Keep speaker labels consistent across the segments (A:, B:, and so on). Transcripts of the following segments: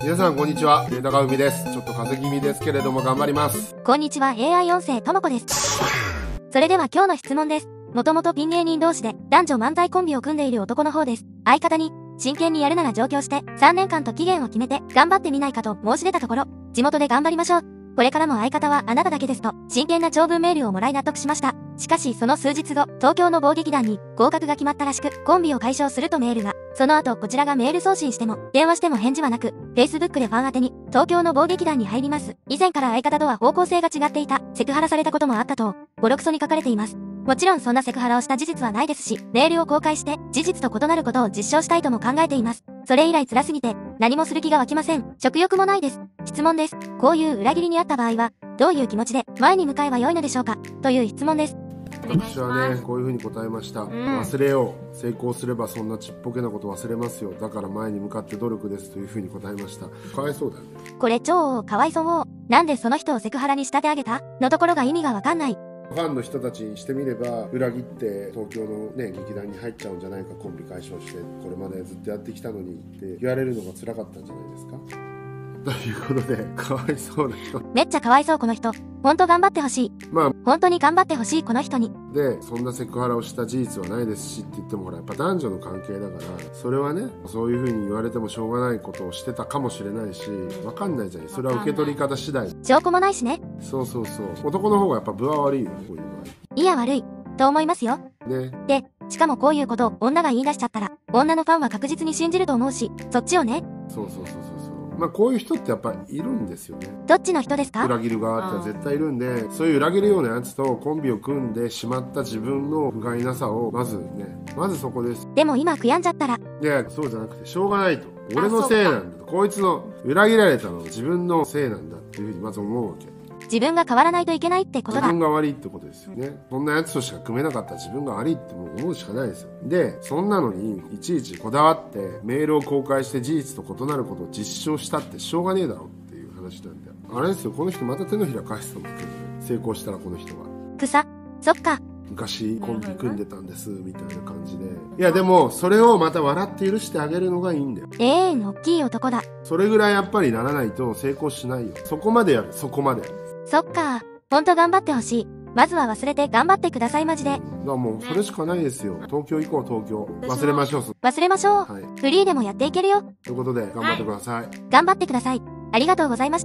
A: 皆さんこんにちは、データが海です。ちょっと風邪気味ですけれども頑張ります。
B: こんにちは、AI 音声ともこです。それでは今日の質問です。もともとピン芸人同士で男女漫才コンビを組んでいる男の方です。相方に真剣にやるなら上京して3年間と期限を決めて頑張ってみないかと申し出たところ、地元で頑張りましょう。これからも相方はあなただけですと真剣な長文メールをもらい納得しました。しかしその数日後、東京の某劇団に合格が決まったらしく、コンビを解消するとメールが。その後こちらがメール送信しても、電話しても返事はなく、Facebook でファン宛てに、東京の某劇団に入ります。以前から相方とは方向性が違っていた、セクハラされたこともあったと、ボロクソに書かれています。もちろんそんなセクハラをした事実はないですし、メールを公開して、事実と異なることを実証したいとも考えています。それ以来辛すぎて、何もする気が湧きません。食欲もないです。質問です。こういう裏切りにあった場合は、どういう気持ちで前に向かえばよいのでしょうかという質問です。
A: 私はね、こういう風に答えました。忘れよう。成功すればそんなちっぽけなこと忘れますよ。だから前に向かって努力ですという風に答えました。かわいそうだよね。
B: これ超かわいそう。なんでその人をセクハラに仕立て上げたのところが意味がわかんない。
A: ファンの人たちにしてみれば、裏切って東京のね、劇団に入っちゃうんじゃないか、コンビ解消して、これまでずっとやってきたのにって言われるのが辛かったんじゃないですか。ということで、かわいそうな人。
B: めっちゃかわいそうこの人。ほんと頑張ってほしい。本当に頑張ってほしいこの人に。で、
A: そんなセクハラをした事実はないですしって言ってもほら、やっぱ男女の関係だから、それはね、そういう風に言われてもしょうがないことをしてたかもしれないし、わかんないじゃん。それは受け取り方次第。
B: 証拠もないしね。
A: そうそうそう。男の方がやっぱ分は悪いよ、こういう場合。
B: いや悪い。と思いますよ。
A: ね。
B: で、しかもこういうことを女が言い出しちゃったら、女のファンは確実に信じると思うし、そっちをね。
A: そう。まあこういう人ってやっぱいるんですよね。
B: どっちの人ですか？
A: 裏切る側って絶対いるんで、そういう裏切るようなやつとコンビを組んでしまった自分の不甲斐なさをまずそこです。
B: でも今悔やんじゃったら。
A: いや、そうじゃなくてしょうがないと。俺のせいなんだと。こいつの裏切られたのは自分のせいなんだっていうふうにまず思うわけ。
B: 自分が変わらないといけないってことだ。
A: 自分が悪いってことですよね。そんなやつとしか組めなかった自分が悪いってもう思うしかないですよ。で、そんなのにいちいちこだわってメールを公開して事実と異なることを実証したってしょうがねえだろっていう話なんだよ。あれですよ、この人また手のひら返すと思ってる。成功したらこの人は。
B: そっか。
A: 昔コンビ組んでたんですみたいな感じで。いやでもそれをまた笑って許してあげるのがいいんだよ。
B: 大きい男だ。
A: それぐらいやっぱりならないと成功しないよ。そこまでやる、そこまで。
B: そっか。ほんと頑張ってほしい。まずは忘れて頑張ってくださいマジで。だか
A: らもうそれしかないですよ。東京行こう東京。忘れましょう。
B: はい。フリーでもやっていけるよ。
A: ということで頑張ってください。
B: 頑張ってください。ありがとうございました。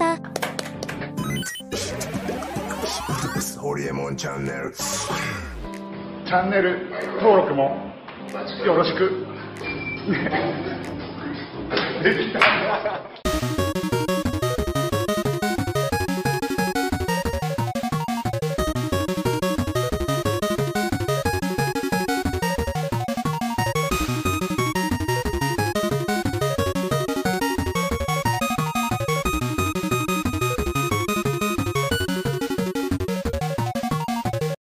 C: ホリエモンチャンネル。
D: チャンネル登録もよろしく。できた。